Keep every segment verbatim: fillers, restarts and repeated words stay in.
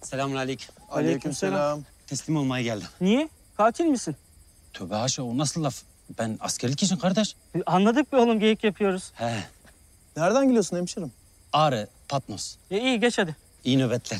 Selamünaleyküm. Aleykümselam. Teslim olmaya geldim. Niye? Katil misin? Tövbe haşa, o nasıl laf? Ben askerlik için kardeş. Anladık be oğlum, geyik yapıyoruz. He. Nereden geliyorsun hemşerim? Ağrı, Patmos. E, iyi geç hadi. İyi nöbetler.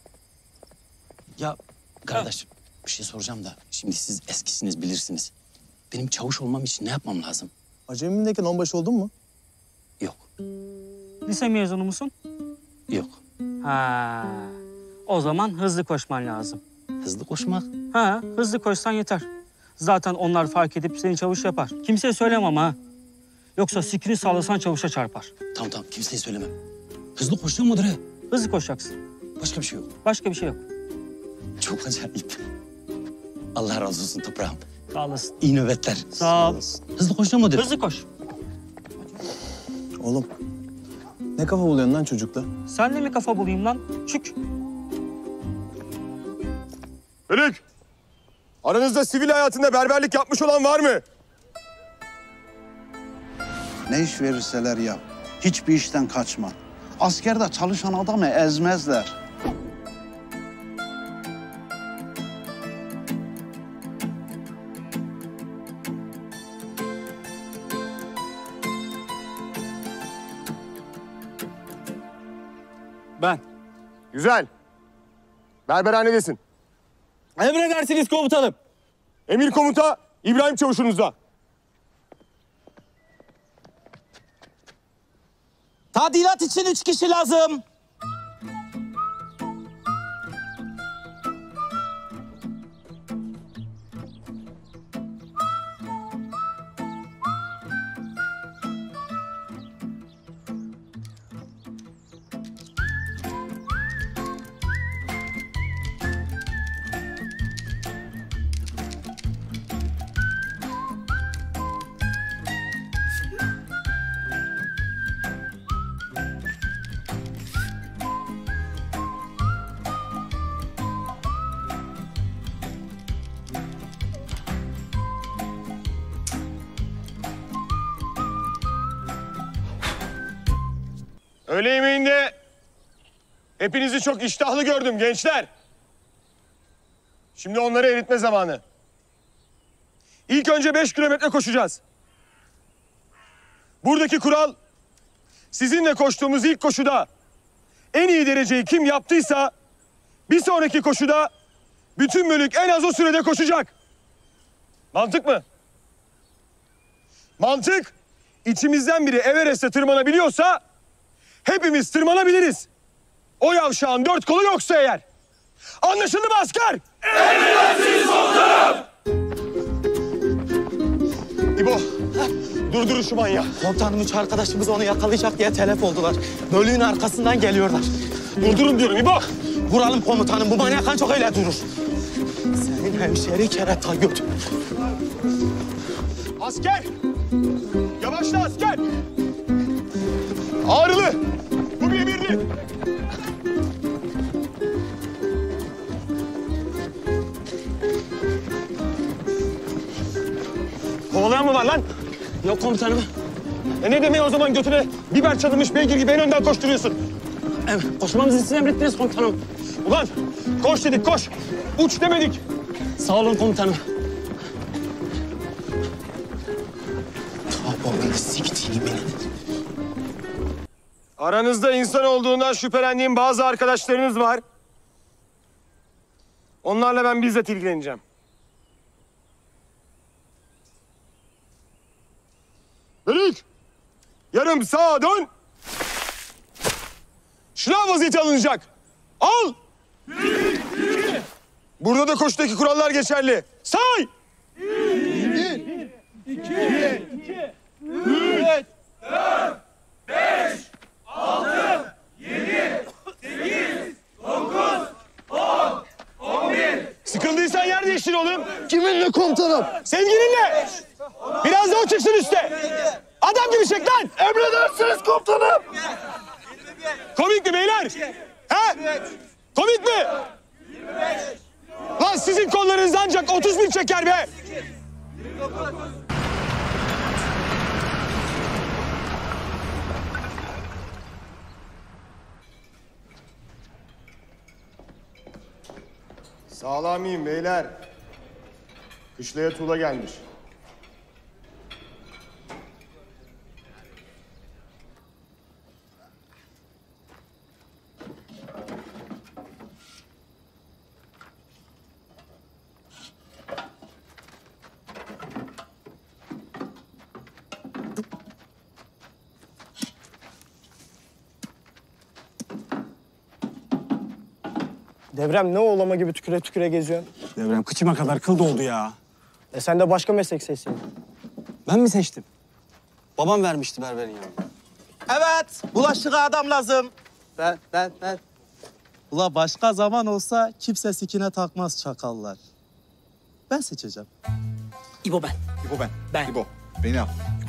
Ya kardeş, bir şey soracağım da. Şimdi siz eskisiniz, bilirsiniz. Benim çavuş olmam için ne yapmam lazım? Acemindeyken onbaşı oldun mu? Yok, Lise mezunu musun? yok. Ha. O zaman hızlı koşman lazım. Hızlı koşmak. Ha, hızlı koşsan yeter. Zaten onlar fark edip seni çavuş yapar. Kimseye söylemem ha. Yoksa sikini sallasan çavuşa çarpar. Tamam tamam, kimseye söylemem. Hızlı koşuyor mudur he? Hızlı koşacaksın. Başka bir şey yok. Başka bir şey yok. Çok acayip. Allah razı olsun toprağım. Sağ olasın. İyi nöbetler. Sağ ol. Hızlı koşuyor mudur? Hızlı koş. Oğlum, ne kafa buluyorsun lan çocukla? Sen de mi kafa bulayım lan? Çık. Bölük! Aranızda sivil hayatında berberlik yapmış olan var mı? Ne iş verirseler yap. Hiçbir işten kaçma. Askerde çalışan adamı ezmezler. Ben. Güzel. Berberhanedesin. Emredersiniz komutanım. Emir komuta İbrahim Çavuş'unuzda. Tadilat için üç kişi lazım. Öğle yemeğinde hepinizi çok iştahlı gördüm gençler. Şimdi onları eritme zamanı. İlk önce beş kilometre koşacağız. Buradaki kural, sizinle koştuğumuz ilk koşuda en iyi dereceyi kim yaptıysa bir sonraki koşuda bütün bölük en az o sürede koşacak. Mantık mı? Mantık, içimizden biri Everest'e tırmanabiliyorsa hepimiz tırmanabiliriz. O yavşağın dört kolu yoksa eğer. Anlaşıldı mı asker? Emredersiniz komutanım. İbo, durdurun şu manyağı. Komutanım, üç arkadaşımız onu yakalayacak diye telef oldular. Bölüğün arkasından geliyorlar. Durdurun diyorum İbo. Vuralım komutanım, bu manyak çok öyle durur. Senin hemşeri kerata götür. Asker! Yavaşla asker! Ağrılı! Bu bir emirdi. Kovalayan mı var lan? Yok komutanım. E ne demeyi o zaman götüne biber çalınmış beygir gibi en önden koşturuyorsun? Evet, koşmamızı siz emrettiniz komutanım. Ulan koş dedik koş. Uç demedik. Sağ olun komutanım. Baba siktiğim beni. Aranızda insan olduğundan şüphelendiğim bazı arkadaşlarınız var. Onlarla ben bizzat ilgileneceğim. Bölük! Yarım sağa dön. Şınav vaziyeti alınacak. Al! Burada da koşudaki kurallar geçerli. Say! Bir, iki, üç, dört, beş, altı, yedi, sekiz, dokuz, on, on bir. Sıkıldıysan yer değiştir oğlum. Kiminle komutanım? Sevgilinle. Biraz da o çıksın üste. Adam gibi çek lan. Emredersiniz komutanım. Komik mi beyler? He? Komik mi? Lan sizin kollarınız ancak otuz bin çeker be. Sağlamıyım beyler. Kışlaya tuğla gelmiş. Devrem ne oğlama gibi tüküre tüküre geziyorsun? Devrem kıçıma kadar kıl doldu ya. E sen de başka meslek seçsin. Ben mi seçtim? Babam vermişti berberin yanına. Evet, bulaşığa adam lazım. Ben, ben, ben. Ula başka zaman olsa kimse sikine takmaz çakallar. Ben seçeceğim. İbo ben. İbo ben. Ben. İbo. Beni al.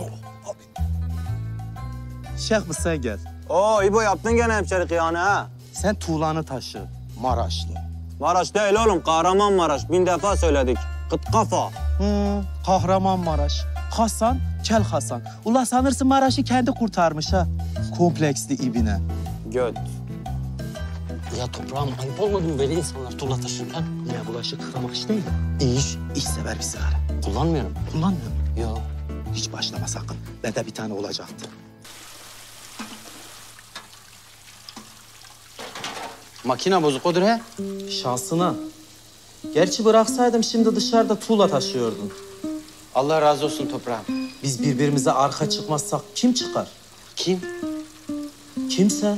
Şeyh mi sen gel. Oo İbo yaptın gene hemşerik yani ha. Sen tuğlanı taşı. Maraşlı. Maraş değil oğlum, Kahramanmaraş. Bin defa söyledik. Kıt kafa. Hmm, Kahramanmaraş. Hasan, Kel Hasan. Ula sanırsın Maraş'ı kendi kurtarmış ha. Kompleksli ibine. Göt. Ya toprağım ayıp olmadı mı böyle insanlar tuğla taşırken? Yine bulaşık yıkamak iş değil. İyi iş, iş sever bir sigara. Kullanmıyorum. Kullanmıyor musun? Yok. Hiç başlama sakın. Bende bir tane olacaktı. Makine bozuk odur he. Şansına. Gerçi bıraksaydım şimdi dışarıda tuğla taşıyordun. Allah razı olsun toprağım. Biz birbirimize arka çıkmazsak kim çıkar? Kim? Kimse.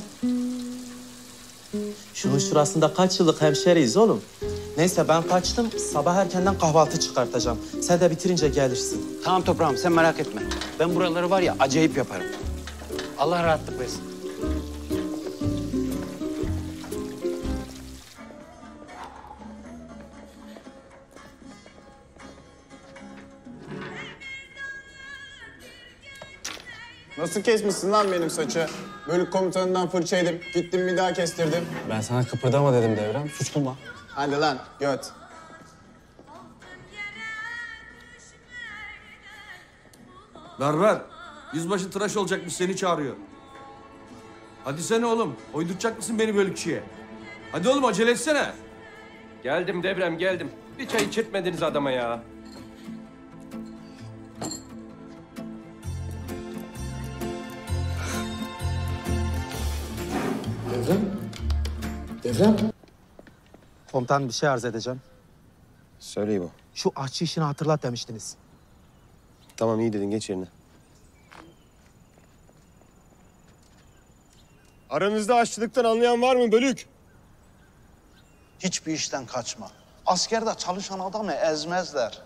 Şunun şurasında kaç yıllık hemşeriyiz oğlum. Neyse ben kaçtım. Sabah erkenden kahvaltı çıkartacağım. Sen de bitirince gelirsin. Tamam toprağım sen merak etme. Ben buraları var ya acayip yaparım. Allah rahatlık versin. Nasıl kesmişsin lan benim saçı? Bölük komutanından fırça edip gittim bir daha kestirdim. Ben sana kıpırdama dedim Devrem. Suç bulma. Hadi lan göt. Berber, yüzbaşı tıraş olacakmış seni çağırıyor. Hadi sen oğlum, oyduracak mısın beni bölükçüye? Hadi oğlum acele etsene. Geldim Devrem geldim. Bir çay içirtmediniz adama ya. Komutan bir şey arz edeceğim. Söyle İbo. Şu aşçı işini hatırlat demiştiniz. Tamam iyi dedin geç yerine. Aranızda aşçılıktan anlayan var mı bölük? Hiçbir işten kaçma. Askerde çalışan adamı ezmezler.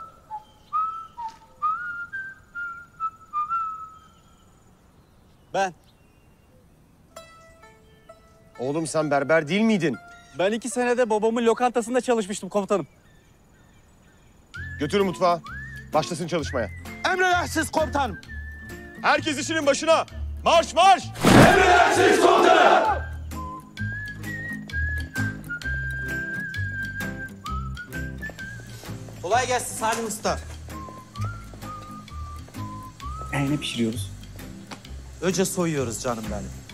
Ben. Oğlum sen berber değil miydin? Ben iki senede babamın lokantasında çalışmıştım komutanım. Götürün mutfağa. Başlasın çalışmaya. Emredersiniz komutanım. Herkes işinin başına. Marş marş! Kolay gelsin Salim Usta. E ne pişiriyoruz? Önce soyuyoruz canım benim.